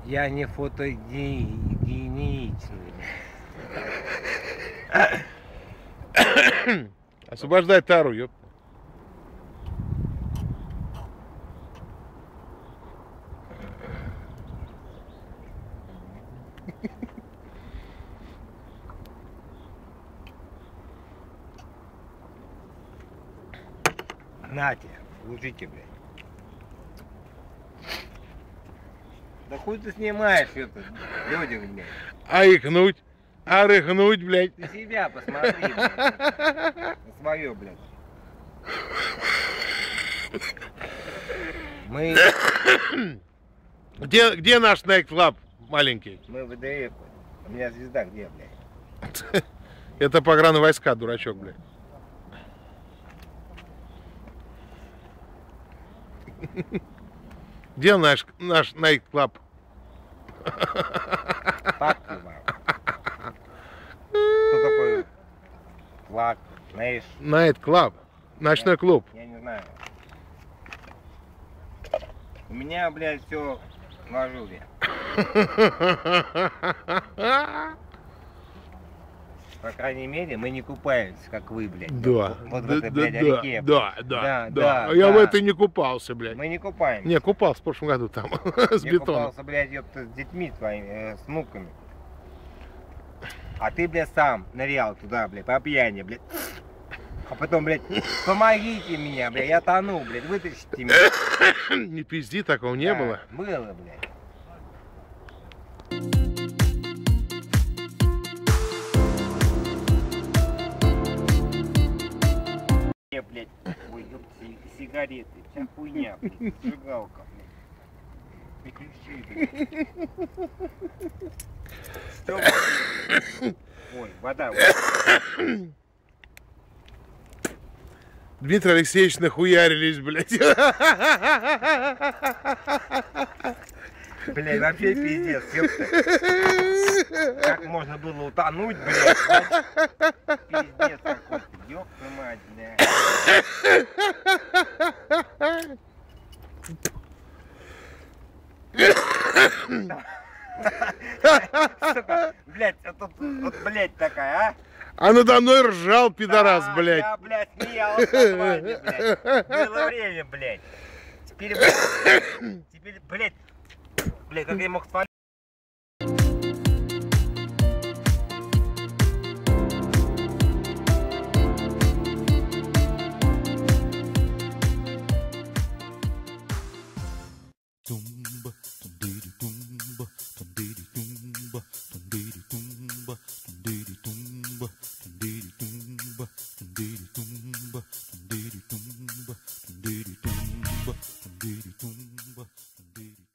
Я не фотогеничный. Освобождай тару, ёп. Нате, слушайте, блядь. Да хуй ты снимаешь это, люди, блядь. А икнуть? А рыхнуть, блядь. Ты себя посмотри, блядь. На свое, блядь. Мы Где наш Nike Club маленький? в ВДФ. У меня звезда где, блядь? Это погранвойска, дурачок, блядь. Где наш Nike Club? Папки вам. Что такое? Флаг, знаешь? Night Club. Ночной клуб. Я не знаю. У меня, блядь, все в ажуре. По крайней мере, мы не купаемся, как вы, блядь. Да. Вот в этой, блядь, реке. Да. Я в этой не купался, блядь. Мы не купаемся. Не, купался в прошлом году там, с Я бетоном. купался, блядь, ёпта, с детьми твоими, с внуками. А ты, блядь, сам нырял туда, блядь, по пьяни, блядь. А потом, блядь, помогите меня, блядь, я тону, блядь, вытащите меня. Не пизди, такого не было. Было, блядь. Блядь, ой, ёпта, сигареты, вся хуйня, блядь, зажигалка, блядь. Выключи, блядь. Что, блядь? Ой, вода, Дмитрий Алексеевич нахуярились, блядь. Блядь, вообще пиздец, ёпта. Как можно было утонуть, блядь? Пиздец какой-то, ёпта мать, блядь. Сука, блядь, а тут, вот, блядь, такая, а? А надо мной ржал, пидорас, Да, блядь. я, блядь, смеялся на свадьбе, блядь. Было время, блядь. Теперь, блядь, как я мог свалить? Tumba, tumbidi tumba, tumbidi tumba, tumbidi tumba, tumbidi tumba, tumbidi tumba, tumbidi tumba, tumbidi tumba, tumbidi tumba, tumbidi tumba, tumbidi